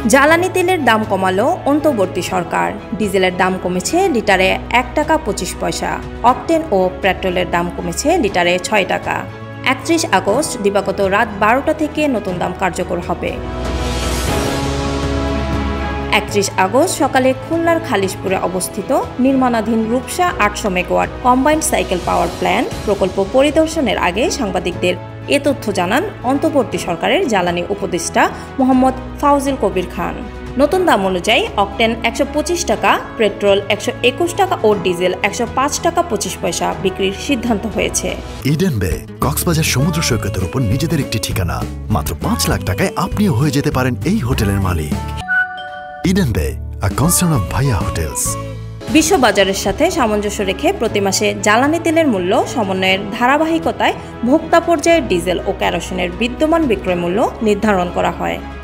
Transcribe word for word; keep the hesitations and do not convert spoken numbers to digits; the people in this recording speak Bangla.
জ্বালানি তেলের দাম কমালো অন্তর্বর্তী সরকার। ডিজেলের দাম কমেছে লিটারে এক টাকা পঁচিশ পয়সা। অকটেন ও পেট্রোলের দাম কমেছে লিটারে ছয় টাকা। একত্রিশ আগস্ট দিবাগত রাত বারোটা থেকে নতুন দাম কার্যকর হবে। একত্রিশ আগস্ট সকালে খুলনার খালিশপুরে অবস্থিত নির্মাণাধীন রূপসা আটশো megawatt combined cycle power plant প্রকল্প পরিদর্শনের আগে সাংবাদিকদের এ তথ্য জানান অন্তর্বর্তী সরকারের জ্বালানি উপদেষ্টা মোহাম্মদ ফাউজিল কবির খান। নতুন দাম অনুযায়ী অকটেন একশো পঁচিশ টাকা, পেট্রোল একশো একুশ টাকা ও ডিজেল একশো পাঁচ টাকা পঁচিশ পয়সা বিক্রির সিদ্ধান্ত হয়েছে। ইডেন বে কক্সবাজার সমুদ্র সৈকতের উপর নিজেদের একটি ঠিকানা। মাত্র পাঁচ লাখ টাকায় আপনিও হয়ে যেতে পারেন এই হোটেলের মালিক। Eden Bay, a concern of Bhaiya hotels. বিশ্ববাজারের সাথে সামঞ্জস্য রেখে প্রতি মাসে জ্বালানি তেলের মূল্য সমন্বয়ের ধারাবাহিকতায় ভোক্তা পর্যায়ে ডিজেল ও কেরোসিনের বিদ্যমান বিক্রয় মূল্য নির্ধারণ করা হয়।